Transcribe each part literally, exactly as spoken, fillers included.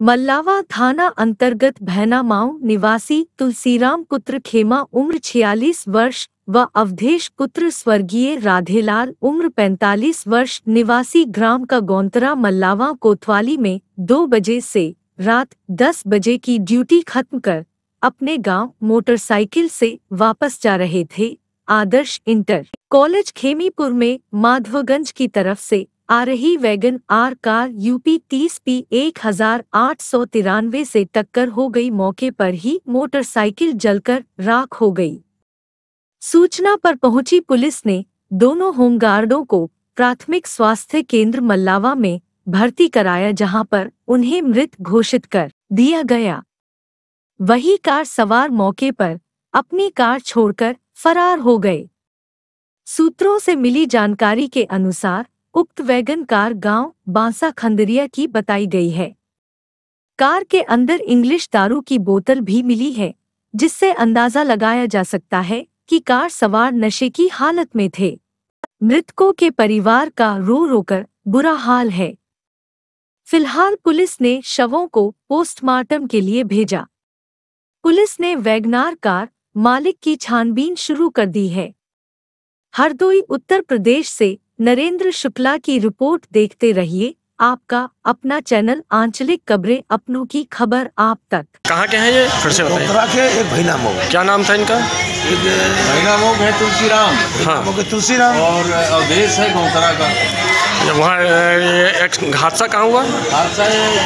मल्लावा थाना अंतर्गत भैनामाऊ निवासी तुलसीराम पुत्र खेमा उम्र छियालीस वर्ष व अवधेश पुत्र स्वर्गीय राधेलाल उम्र पैंतालीस वर्ष निवासी ग्राम का गौंतरा मल्लावा कोतवाली में दो बजे से रात दस बजे की ड्यूटी खत्म कर अपने गांव मोटरसाइकिल से वापस जा रहे थे। आदर्श इंटर कॉलेज खेमीपुर में माधवगंज की तरफ से आ रही वैगन आर कार यूपी तीस पी एक हजार आठ सौ तिरानवे से टक्कर हो गई। मौके पर ही मोटरसाइकिल जलकर राख हो गई। सूचना पर पहुंची पुलिस ने दोनों होमगार्डों को प्राथमिक स्वास्थ्य केंद्र मल्लावा में भर्ती कराया, जहां पर उन्हें मृत घोषित कर दिया गया। वही कार सवार मौके पर अपनी कार छोड़कर फरार हो गए। सूत्रों से मिली जानकारी के अनुसार उक्त वैगन कार गांव बांसा खंदरिया की बताई गई है। कार के अंदर इंग्लिश दारू की बोतल भी मिली है, जिससे अंदाजा लगाया जा सकता है कि कार सवार नशे की हालत में थे। मृतकों के परिवार का रो रोकर बुरा हाल है। फिलहाल पुलिस ने शवों को पोस्टमार्टम के लिए भेजा। पुलिस ने वैगनार कार मालिक की छानबीन शुरू कर दी है। हरदोई उत्तर प्रदेश से नरेंद्र शुक्ला की रिपोर्ट देखते रहिए आपका अपना चैनल आंचलिक खबरें, अपनों की खबर आप तक। कहाँ के हैं ये, फिर से गौंतरा के एक भैनामाऊ। क्या नाम था इनका? भैनामाऊ है तुलसीराम। हाँ, तुलसीराम और अवधेश है गौंतरा का। वहाँ एक हादसा कहाँ हुआ? हादसा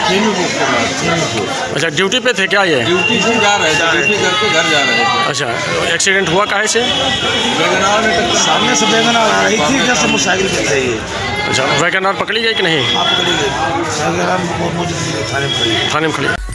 खेमीपुर। अच्छा, ड्यूटी पे थे क्या ये? ड्यूटी से जा रहे थे, ड्यूटी करके घर जा रहे थे। अच्छा, एक्सीडेंट हुआ काहे से? वैगनार में सामने से वैगनार आ रही थी, जैसे मोटरसाइकिल चल रही है। अच्छा, वैगनार पकड़ी गई कि नहीं? आप पकड़ी गई, वैगनार थाने में खड़ी। थाने में खड़ी।